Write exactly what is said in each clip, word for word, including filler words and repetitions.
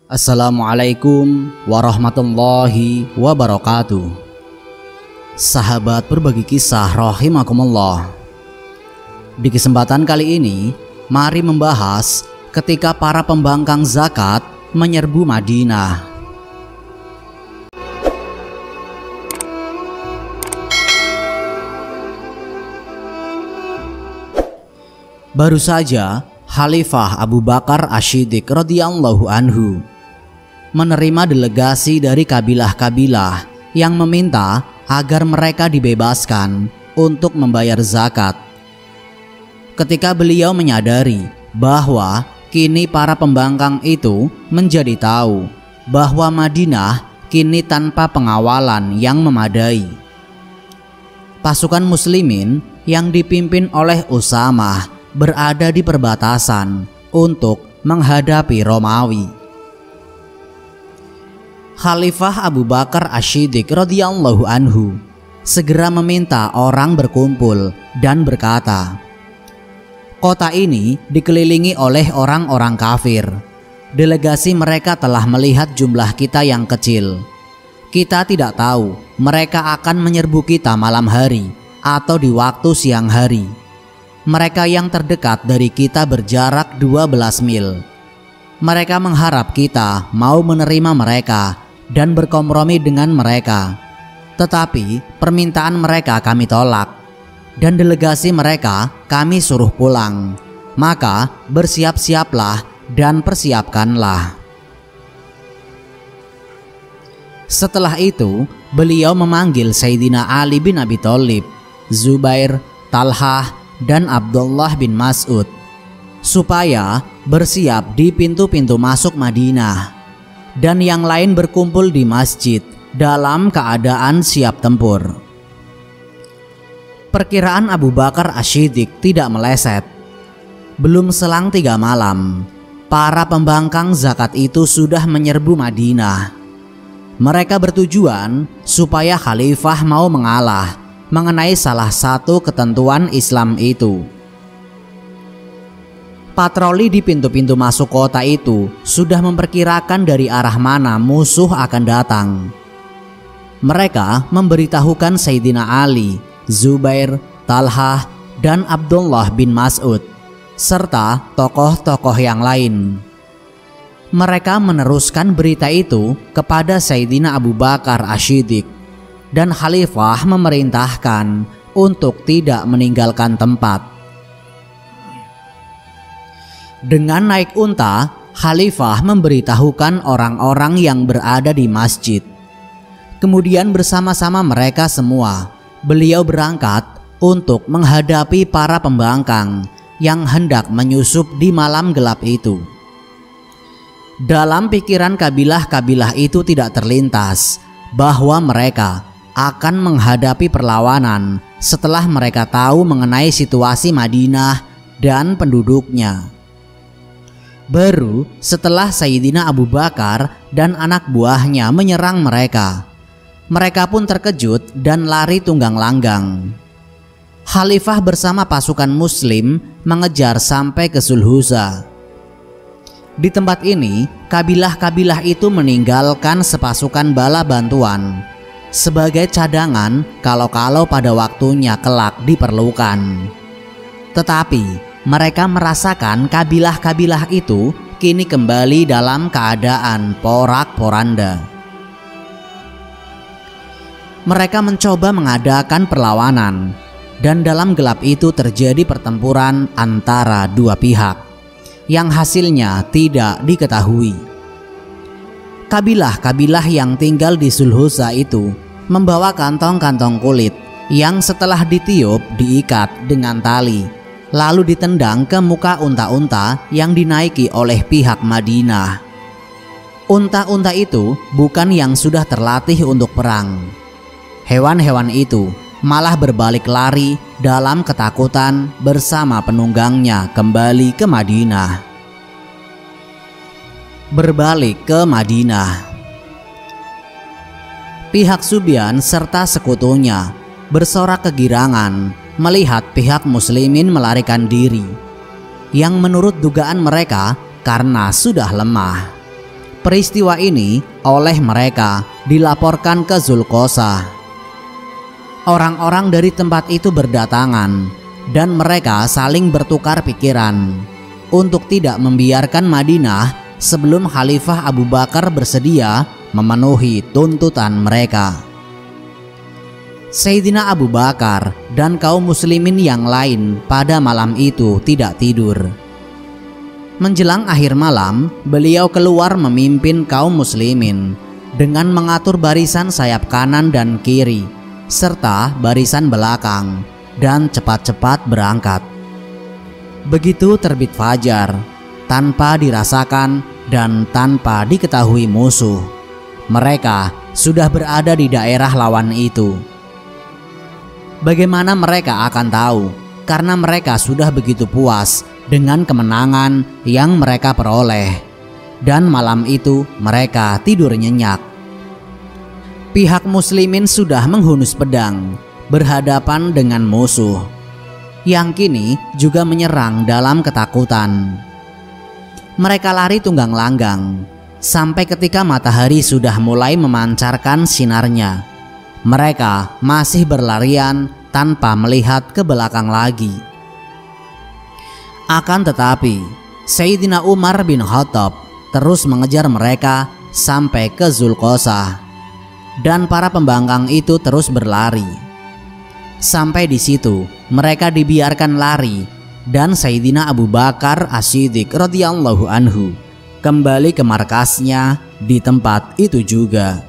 Assalamualaikum warahmatullahi wabarakatuh. Sahabat berbagi kisah rahimakumullah. Di kesempatan kali ini, mari membahas ketika para pembangkang zakat menyerbu Madinah. Baru saja Khalifah Abu Bakar Ash-Shiddiq radhiyallahu anhu menerima delegasi dari kabilah-kabilah yang meminta agar mereka dibebaskan untuk membayar zakat. Ketika beliau menyadari bahwa kini para pembangkang itu menjadi tahu bahwa Madinah kini tanpa pengawalan yang memadai, pasukan muslimin yang dipimpin oleh Usamah berada di perbatasan untuk menghadapi Romawi. Khalifah Abu Bakar Ash-Shiddiq radhiyallahu anhu segera meminta orang berkumpul dan berkata, "Kota ini dikelilingi oleh orang-orang kafir. Delegasi mereka telah melihat jumlah kita yang kecil. Kita tidak tahu mereka akan menyerbu kita malam hari atau di waktu siang hari. Mereka yang terdekat dari kita berjarak dua belas mil. Mereka mengharap kita mau menerima mereka dan berkompromi dengan mereka. Tetapi permintaan mereka kami tolak, dan delegasi mereka kami suruh pulang. Maka bersiap-siaplah dan persiapkanlah." Setelah itu, beliau memanggil Sayyidina Ali bin Abi Thalib, Zubair, Talhah, dan Abdullah bin Mas'ud supaya bersiap di pintu-pintu masuk Madinah, dan yang lain berkumpul di masjid dalam keadaan siap tempur. Perkiraan Abu Bakar Ash-Shiddiq tidak meleset. Belum selang tiga malam, para pembangkang zakat itu sudah menyerbu Madinah. Mereka bertujuan supaya Khalifah mau mengalah mengenai salah satu ketentuan Islam itu. Patroli di pintu-pintu masuk kota itu sudah memperkirakan dari arah mana musuh akan datang. Mereka memberitahukan Sayyidina Ali, Zubair, Talhah, dan Abdullah bin Mas'ud serta tokoh-tokoh yang lain. Mereka meneruskan berita itu kepada Sayyidina Abu Bakar Ash-Shiddiq, dan Khalifah memerintahkan untuk tidak meninggalkan tempat. Dengan naik unta, Khalifah memberitahukan orang-orang yang berada di masjid. Kemudian bersama-sama mereka semua, beliau berangkat untuk menghadapi para pembangkang yang hendak menyusup di malam gelap itu. Dalam pikiran kabilah-kabilah itu tidak terlintas bahwa mereka akan menghadapi perlawanan setelah mereka tahu mengenai situasi Madinah dan penduduknya. Baru setelah Sayyidina Abu Bakar dan anak buahnya menyerang mereka, mereka pun terkejut dan lari tunggang langgang. Khalifah bersama pasukan muslim mengejar sampai ke Zulhuza. Di tempat ini, kabilah-kabilah itu meninggalkan sepasukan bala bantuan sebagai cadangan kalau-kalau pada waktunya kelak diperlukan. Tetapi mereka merasakan kabilah-kabilah itu kini kembali dalam keadaan porak-poranda. Mereka mencoba mengadakan perlawanan, dan dalam gelap itu terjadi pertempuran antara dua pihak yang hasilnya tidak diketahui. Kabilah-kabilah yang tinggal di Zulhuza itu membawa kantong-kantong kulit yang setelah ditiup diikat dengan tali, lalu ditendang ke muka unta-unta yang dinaiki oleh pihak Madinah. Unta-unta itu bukan yang sudah terlatih untuk perang. Hewan-hewan itu malah berbalik lari dalam ketakutan bersama penunggangnya kembali ke Madinah. Berbalik ke Madinah, pihak Sufyan serta sekutunya bersorak kegirangan melihat pihak muslimin melarikan diri, yang menurut dugaan mereka karena sudah lemah. Peristiwa ini oleh mereka dilaporkan ke Zulqosah. Orang-orang dari tempat itu berdatangan dan mereka saling bertukar pikiran untuk tidak membiarkan Madinah sebelum Khalifah Abu Bakar bersedia memenuhi tuntutan mereka. Sayyidina Abu Bakar dan kaum muslimin yang lain pada malam itu tidak tidur. Menjelang akhir malam, beliau keluar memimpin kaum muslimin dengan mengatur barisan sayap kanan dan kiri serta barisan belakang dan cepat-cepat berangkat. Begitu terbit fajar, tanpa dirasakan dan tanpa diketahui musuh, mereka sudah berada di daerah lawan itu. Bagaimana mereka akan tahu? Karena mereka sudah begitu puas dengan kemenangan yang mereka peroleh, dan malam itu mereka tidur nyenyak. Pihak muslimin sudah menghunus pedang berhadapan dengan musuh yang kini juga menyerang dalam ketakutan. Mereka lari tunggang langgang sampai ketika matahari sudah mulai memancarkan sinarnya. Mereka masih berlarian tanpa melihat ke belakang lagi. Akan tetapi, Sayyidina Umar bin Khattab terus mengejar mereka sampai ke Zulqosah, dan para pembangkang itu terus berlari. Sampai di situ, mereka dibiarkan lari, dan Sayyidina Abu Bakar As-Siddiq radhiyallahu anhu kembali ke markasnya di tempat itu juga.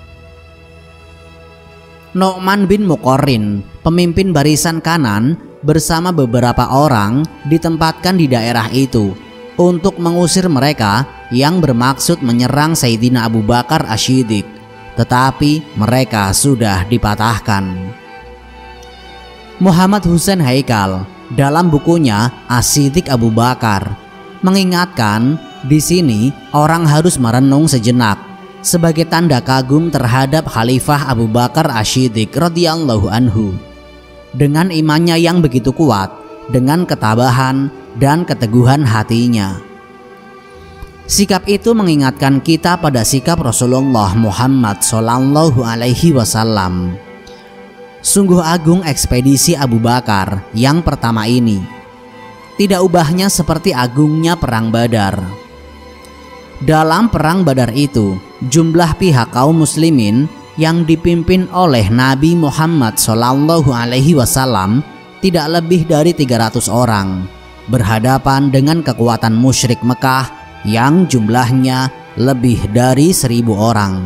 Nu'man bin Muqarrin, pemimpin barisan kanan, bersama beberapa orang ditempatkan di daerah itu untuk mengusir mereka yang bermaksud menyerang Sayyidina Abu Bakar As-Siddiq, tetapi mereka sudah dipatahkan. Muhammad Husain Haikal dalam bukunya As-Siddiq Abu Bakar mengingatkan, di sini orang harus merenung sejenak sebagai tanda kagum terhadap Khalifah Abu Bakar As-Siddiq radhiyallahu anhu. Dengan imannya yang begitu kuat, dengan ketabahan dan keteguhan hatinya. Sikap itu mengingatkan kita pada sikap Rasulullah Muhammad Sallallahu Alaihi Wasallam. Sungguh agung ekspedisi Abu Bakar yang pertama ini. Tidak ubahnya seperti agungnya perang Badar. Dalam perang Badar itu, jumlah pihak kaum muslimin yang dipimpin oleh Nabi Muhammad Sallallahu Alaihi Wasallam tidak lebih dari tiga ratus orang, berhadapan dengan kekuatan musyrik Mekah yang jumlahnya lebih dari seribu orang.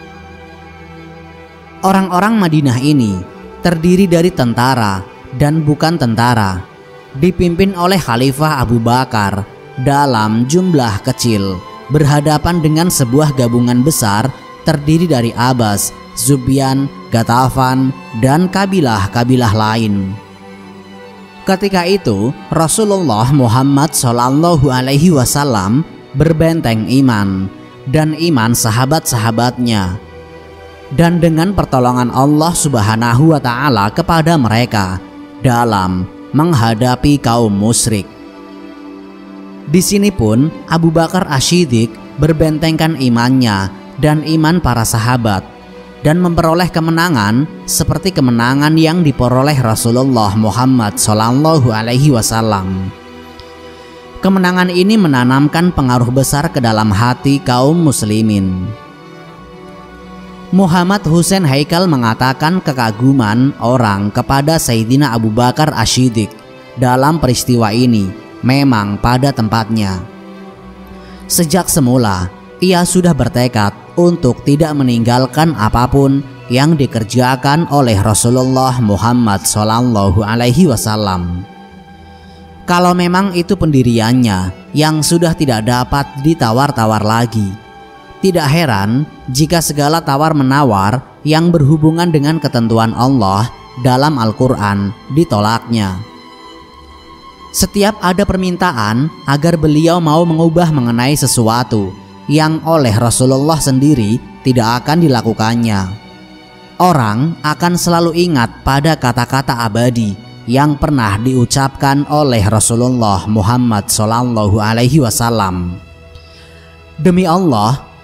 Orang-orang Madinah ini terdiri dari tentara dan bukan tentara, dipimpin oleh Khalifah Abu Bakar dalam jumlah kecil, berhadapan dengan sebuah gabungan besar terdiri dari Abbas, Zubyan, Gatafan, dan kabilah-kabilah lain. Ketika itu Rasulullah Muhammad Sallallahu Alaihi Wasallam berbenteng iman dan iman sahabat-sahabatnya, dan dengan pertolongan Allah Subhanahu wa Ta'ala kepada mereka dalam menghadapi kaum musyrik. Di sini pun Abu Bakar As-Siddiq berbentengkan imannya dan iman para sahabat, dan memperoleh kemenangan seperti kemenangan yang diperoleh Rasulullah Muhammad Sallallahu Alaihi Wasallam. Kemenangan ini menanamkan pengaruh besar ke dalam hati kaum muslimin. Muhammad Husain Haikal mengatakan kekaguman orang kepada Sayyidina Abu Bakar As-Siddiq dalam peristiwa ini memang pada tempatnya. Sejak semula ia sudah bertekad untuk tidak meninggalkan apapun yang dikerjakan oleh Rasulullah Muhammad Sallallahu Alaihi Wasallam. Kalau memang itu pendiriannya yang sudah tidak dapat ditawar-tawar lagi, tidak heran jika segala tawar-menawar yang berhubungan dengan ketentuan Allah dalam Al-Quran ditolaknya. Setiap ada permintaan agar beliau mau mengubah mengenai sesuatu yang oleh Rasulullah sendiri tidak akan dilakukannya, orang akan selalu ingat pada kata-kata abadi yang pernah diucapkan oleh Rasulullah Muhammad Sallallahu Alaihi Wasallam. Demi Allah,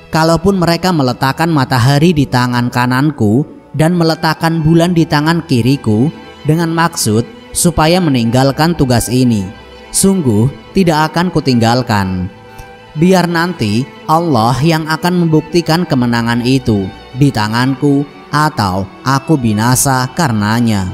kalaupun mereka meletakkan matahari di tangan kananku dan meletakkan bulan di tangan kiriku dengan maksud supaya meninggalkan tugas ini, sungguh tidak akan kutinggalkan. Biar nanti Allah yang akan membuktikan kemenangan itu di tanganku atau aku binasa karenanya.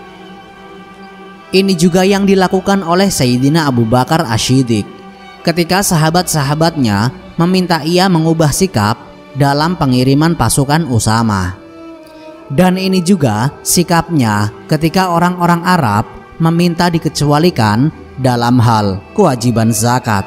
Ini juga yang dilakukan oleh Sayyidina Abu Bakar Ash-Shiddiq ketika sahabat-sahabatnya meminta ia mengubah sikap dalam pengiriman pasukan Usamah. Dan ini juga sikapnya ketika orang-orang Arab meminta dikecualikan dalam hal kewajiban zakat.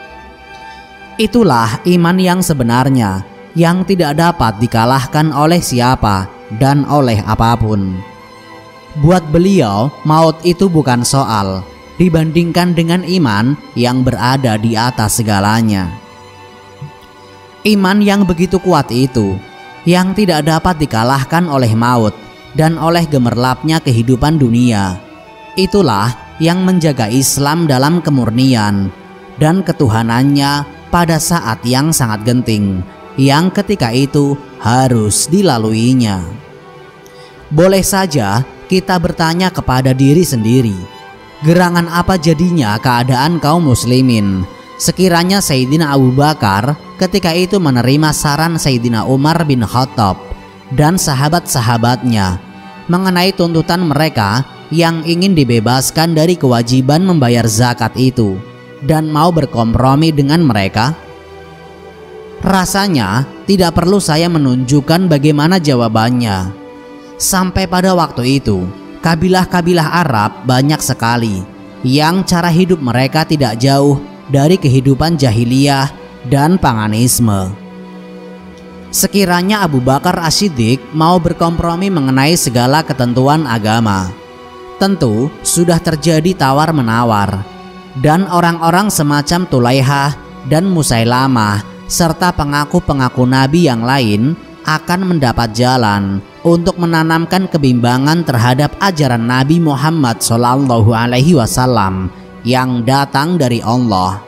Itulah iman yang sebenarnya, yang tidak dapat dikalahkan oleh siapa dan oleh apapun. Buat beliau, maut itu bukan soal dibandingkan dengan iman yang berada di atas segalanya. Iman yang begitu kuat itu, yang tidak dapat dikalahkan oleh maut dan oleh gemerlapnya kehidupan dunia, itulah yang menjaga Islam dalam kemurnian dan ketuhanannya pada saat yang sangat genting, yang ketika itu harus dilaluinya. Boleh saja kita bertanya kepada diri sendiri, gerangan apa jadinya keadaan kaum muslimin sekiranya Sayyidina Abu Bakar ketika itu menerima saran Sayyidina Umar bin Khattab dan sahabat-sahabatnya mengenai tuntutan mereka yang ingin dibebaskan dari kewajiban membayar zakat itu dan mau berkompromi dengan mereka? Rasanya tidak perlu saya menunjukkan bagaimana jawabannya. Sampai pada waktu itu, kabilah-kabilah Arab banyak sekali yang cara hidup mereka tidak jauh dari kehidupan jahiliyah dan paganisme. Sekiranya Abu Bakar Ash-Shiddiq mau berkompromi mengenai segala ketentuan agama, tentu sudah terjadi tawar-menawar, dan orang-orang semacam Tulaihah dan Musailamah serta pengaku-pengaku nabi yang lain akan mendapat jalan untuk menanamkan kebimbangan terhadap ajaran Nabi Muhammad shallallahu alaihi wasallam yang datang dari Allah.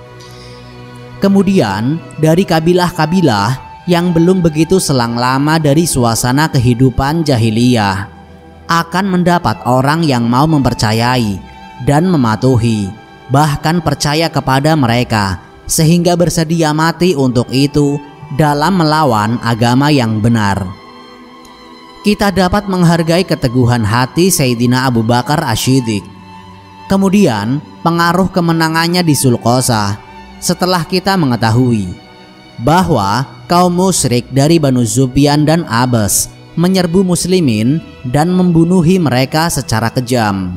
Kemudian dari kabilah-kabilah yang belum begitu selang lama dari suasana kehidupan jahiliyah akan mendapat orang yang mau mempercayai dan mematuhi, bahkan percaya kepada mereka, sehingga bersedia mati untuk itu dalam melawan agama yang benar. Kita dapat menghargai keteguhan hati Sayyidina Abu Bakar Ash-Shiddiq. Kemudian pengaruh kemenangannya di Sulqosah setelah kita mengetahui bahwa kaum musyrik dari Banu Zufyan dan Abbas menyerbu muslimin dan membunuhi mereka secara kejam.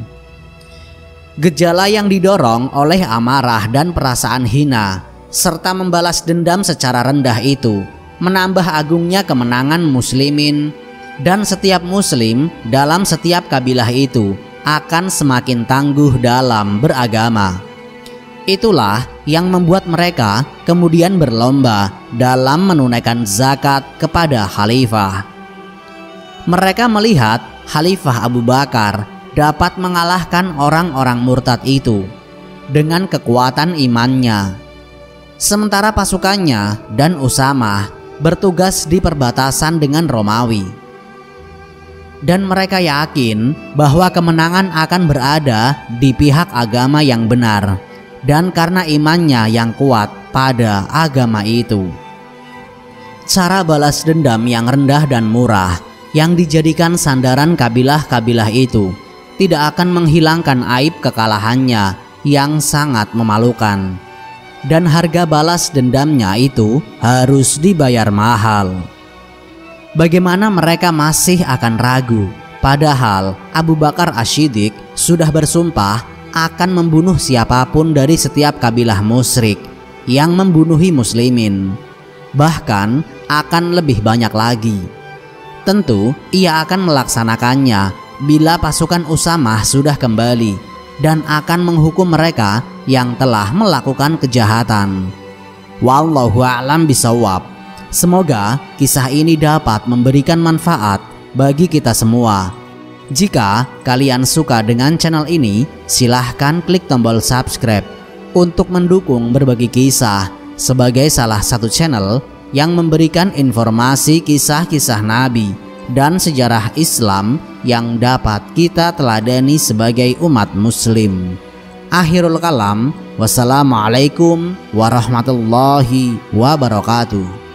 Gejala yang didorong oleh amarah dan perasaan hina serta membalas dendam secara rendah itu menambah agungnya kemenangan muslimin, dan setiap muslim dalam setiap kabilah itu akan semakin tangguh dalam beragama. Itulah yang membuat mereka kemudian berlomba dalam menunaikan zakat kepada khalifah. Mereka melihat Khalifah Abu Bakar dapat mengalahkan orang-orang murtad itu dengan kekuatan imannya, sementara pasukannya dan Usamah bertugas di perbatasan dengan Romawi. Dan mereka yakin bahwa kemenangan akan berada di pihak agama yang benar, dan karena imannya yang kuat pada agama itu. Cara balas dendam yang rendah dan murah yang dijadikan sandaran kabilah-kabilah itu tidak akan menghilangkan aib kekalahannya yang sangat memalukan, dan harga balas dendamnya itu harus dibayar mahal. Bagaimana mereka masih akan ragu, padahal Abu Bakar Ash-Shiddiq sudah bersumpah akan membunuh siapapun dari setiap kabilah musyrik yang membunuhi muslimin, bahkan akan lebih banyak lagi. Tentu ia akan melaksanakannya bila pasukan Usamah sudah kembali dan akan menghukum mereka yang telah melakukan kejahatan. Wallahu a'lam bishawab. Semoga kisah ini dapat memberikan manfaat bagi kita semua. Jika kalian suka dengan channel ini, silahkan klik tombol subscribe untuk mendukung berbagi kisah sebagai salah satu channel yang memberikan informasi kisah-kisah Nabi dan sejarah Islam yang dapat kita teladani sebagai umat muslim. Akhirul kalam, wassalamualaikum warahmatullahi wabarakatuh.